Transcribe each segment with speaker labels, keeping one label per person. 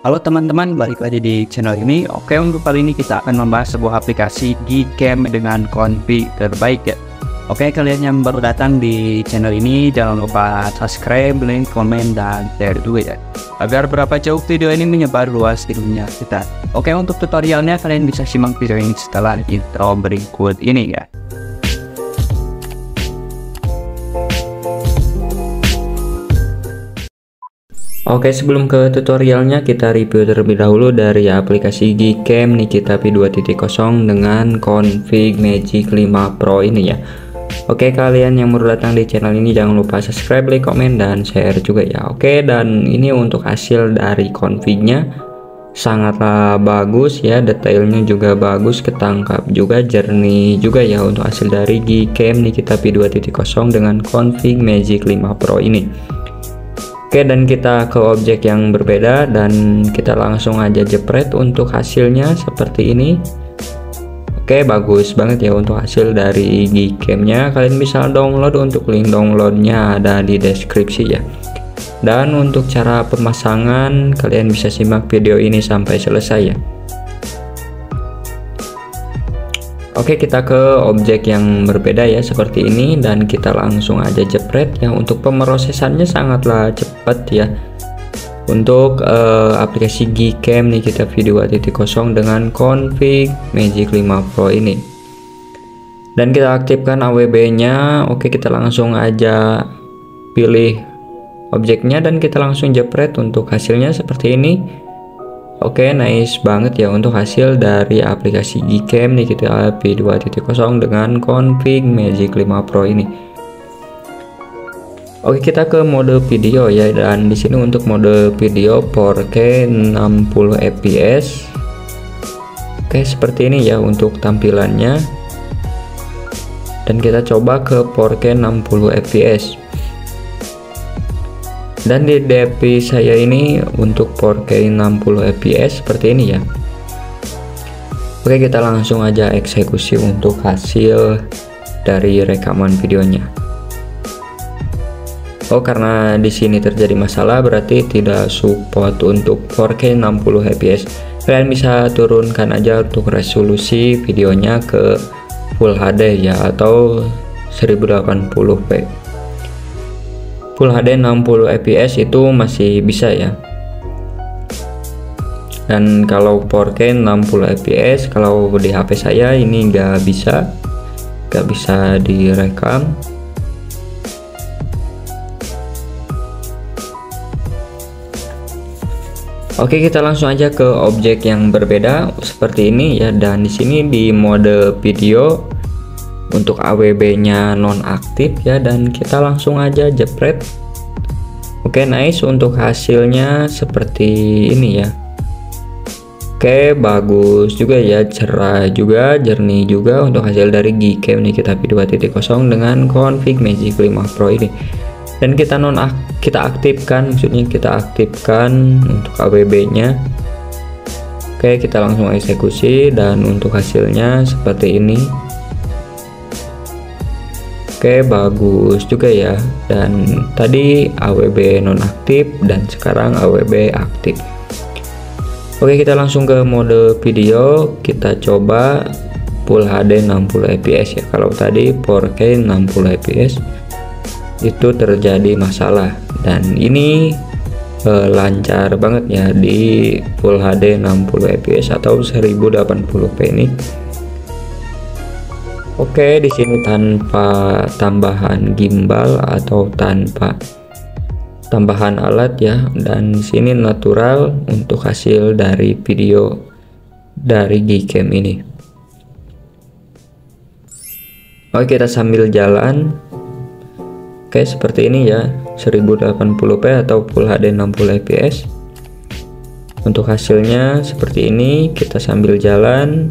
Speaker 1: Halo teman-teman, balik lagi di channel ini. Oke, untuk kali ini kita akan membahas sebuah aplikasi Gcam dengan config terbaik ya. Oke, kalian yang baru datang di channel ini jangan lupa subscribe, like, komen, dan share juga ya, agar berapa jauh video ini menyebar luas di dunia kita. Oke, untuk tutorialnya kalian bisa simak video ini setelah intro berikut ini ya. Oke, sebelum ke tutorialnya kita review terlebih dahulu dari aplikasi Gcam Nikita V2.0 dengan config Magic 5 Pro ini ya. Oke, kalian yang baru datang di channel ini jangan lupa subscribe, like, komen, dan share juga ya. Oke, dan ini untuk hasil dari confignya sangatlah bagus ya, detailnya juga bagus, ketangkap juga, jernih juga ya untuk hasil dari Gcam Nikita V2.0 dengan config Magic 5 Pro ini. Oke, dan kita ke objek yang berbeda dan kita langsung aja jepret untuk hasilnya seperti ini. Oke, bagus banget ya untuk hasil dari Gcam-nya. Kalian bisa download, untuk link downloadnya ada di deskripsi ya. Dan untuk cara pemasangan kalian bisa simak video ini sampai selesai ya. Oke, kita ke objek yang berbeda ya seperti ini dan kita langsung aja jepret ya. Untuk pemrosesannya sangatlah cepat ya untuk aplikasi Gcam Nikita V2.0 dengan config Magic 5 Pro ini. Dan kita aktifkan AWB nya. Oke, kita langsung aja pilih objeknya dan kita langsung jepret untuk hasilnya seperti ini. Oke, nice banget ya untuk hasil dari aplikasi Gcam Nikita V2.0 dengan config Magic 5 Pro ini. Oke, kita ke mode video ya, dan di sini untuk mode video 4K 60 fps. Oke, seperti ini ya untuk tampilannya. Dan kita coba ke 4K 60 fps. Dan di DP saya ini untuk 4K 60 fps seperti ini ya. Oke, kita langsung aja eksekusi untuk hasil dari rekaman videonya. Oh, karena di sini terjadi masalah berarti tidak support untuk 4K 60 fps. Kalian bisa turunkan aja untuk resolusi videonya ke Full HD ya, atau 1080p. Full HD 60 fps itu masih bisa ya. Dan kalau 4K 60 fps kalau di HP saya ini nggak bisa direkam. Oke, kita langsung aja ke objek yang berbeda seperti ini ya. Dan di sini di mode video untuk AWB nya nonaktif ya, dan kita langsung aja jepret. Oke, nice untuk hasilnya seperti ini ya. Oke, bagus juga ya, cerah juga, jernih juga untuk hasil dari Gcam Nikita V2.0 dengan config Magic 5 Pro ini. Dan kita aktifkan, maksudnya kita aktifkan untuk AWB nya. Oke, kita langsung eksekusi dan untuk hasilnya seperti ini. Oke, bagus juga ya. Dan tadi AWB nonaktif dan sekarang AWB aktif. Oke, kita langsung ke mode video. Kita coba Full HD 60 fps ya. Kalau tadi 4K 60 fps itu terjadi masalah, dan ini lancar banget ya di Full HD 60 fps atau 1080p ini. Oke, di sini tanpa tambahan gimbal atau tanpa tambahan alat ya, dan di sini natural untuk hasil dari video dari Gcam ini. Oke, kita sambil jalan. Oke, seperti ini ya, 1080p atau Full HD 60 fps. Untuk hasilnya seperti ini, kita sambil jalan.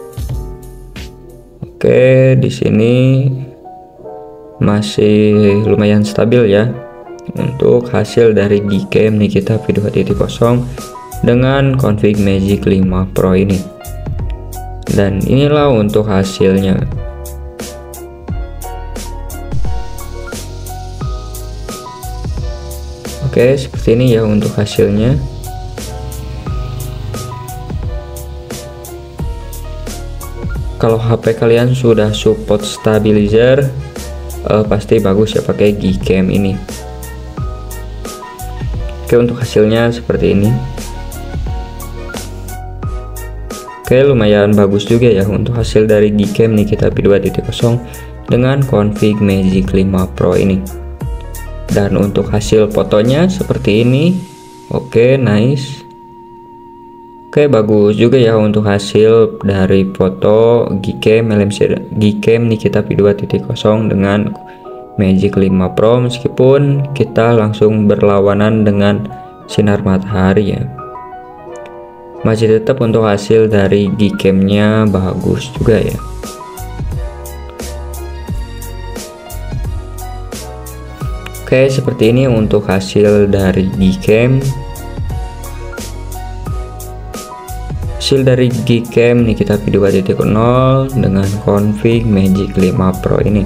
Speaker 1: Oke, di sini masih lumayan stabil ya untuk hasil dari Gcam Nikita V2.0 dengan config Magic 5 Pro ini. Dan inilah untuk hasilnya. Oke, seperti ini ya untuk hasilnya. Kalau HP kalian sudah support stabilizer, pasti bagus ya pakai Gcam ini. Oke, untuk hasilnya seperti ini. Oke, lumayan bagus juga ya untuk hasil dari Gcam Nikita P2.0 dengan config Magic 5 Pro ini. Dan untuk hasil fotonya seperti ini. Oke, nice. Oke, bagus juga ya untuk hasil dari foto Gcam Nikita P2.0 dengan Magic 5 Pro, meskipun kita langsung berlawanan dengan sinar matahari ya. Masih tetap untuk hasil dari Gcam-nya bagus juga ya. Oke, seperti ini untuk hasil dari Gcam. Hasil dari Gcam Nikita P2.0 dengan config Magic 5 Pro ini.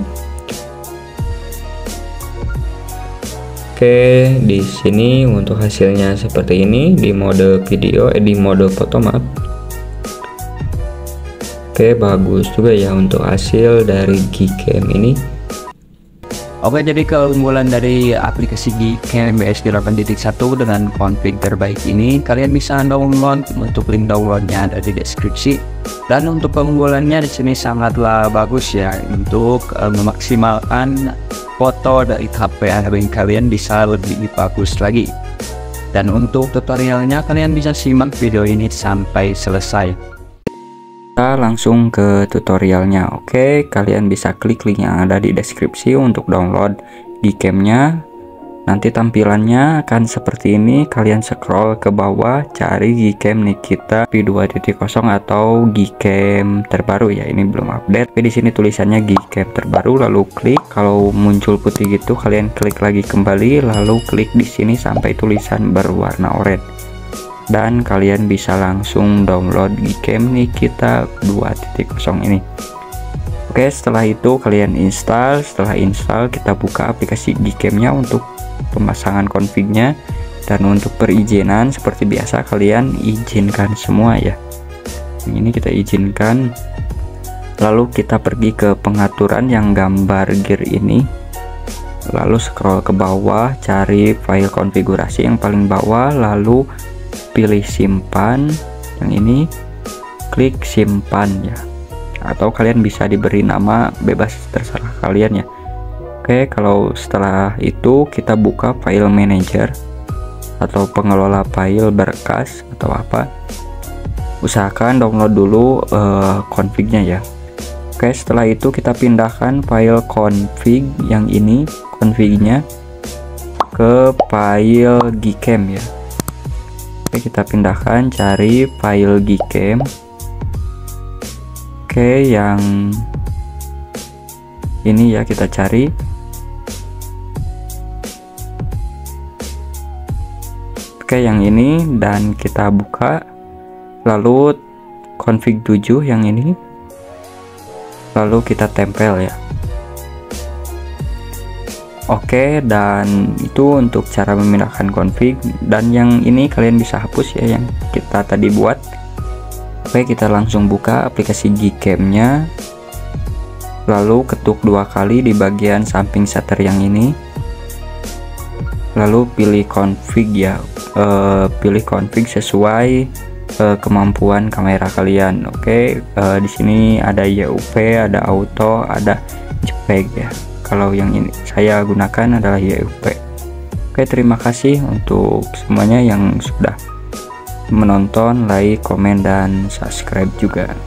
Speaker 1: Oke, di sini untuk hasilnya seperti ini di mode video, di mode foto maaf. Oke, bagus juga ya untuk hasil dari Gcam ini.
Speaker 2: Oke, jadi keunggulan dari aplikasi Gcam BSD 8.1 dengan config terbaik ini, kalian bisa download. Untuk link downloadnya ada di deskripsi. Dan untuk keunggulannya di sini sangatlah bagus ya untuk memaksimalkan foto dari HP kalian bisa lebih bagus lagi. Dan untuk tutorialnya kalian bisa simak video ini sampai selesai.
Speaker 1: Kita langsung ke tutorialnya. Oke, kalian bisa klik link yang ada di deskripsi untuk download Gcam-nya. Nanti tampilannya akan seperti ini. Kalian scroll ke bawah, cari Gcam Nikita P2.0 atau Gcam terbaru ya. Ini belum update. Tapi di sini tulisannya Gcam terbaru, lalu klik. Kalau muncul putih gitu, kalian klik lagi kembali, lalu klik di sini sampai tulisan berwarna oranye. Dan kalian bisa langsung download Gcam Nikita 2.0 ini. Oke, setelah itu kalian install. Setelah install, kita buka aplikasi Gcam-nya untuk pemasangan config-nya. Dan untuk perizinan seperti biasa kalian izinkan semua ya. Ini kita izinkan. Lalu kita pergi ke pengaturan yang gambar gear ini. Lalu scroll ke bawah, cari file konfigurasi yang paling bawah, lalu pilih simpan. Yang ini klik simpan ya, atau kalian bisa diberi nama bebas, terserah kalian ya. Oke, kalau setelah itu kita buka file manager atau pengelola file berkas atau apa. Usahakan download dulu config-nya ya. Oke, setelah itu kita pindahkan file config yang ini, config-nya ke file Gcam ya. Oke, kita pindahkan, cari file Gcam. Oke, yang ini ya kita cari. Oke, yang ini, dan kita buka. Lalu config 7 yang ini. Lalu kita tempel ya. Oke, dan itu untuk cara memindahkan config. Dan yang ini kalian bisa hapus ya, yang kita tadi buat. Oke, kita langsung buka aplikasi Gcam-nya. Lalu ketuk 2 kali di bagian samping shutter yang ini. Lalu pilih config ya. Pilih config sesuai kemampuan kamera kalian. Oke, di sini ada YUV, ada auto, ada JPEG ya. Kalau yang ini saya gunakan adalah YUV. Oke, terima kasih untuk semuanya yang sudah menonton, like, komen, dan subscribe juga.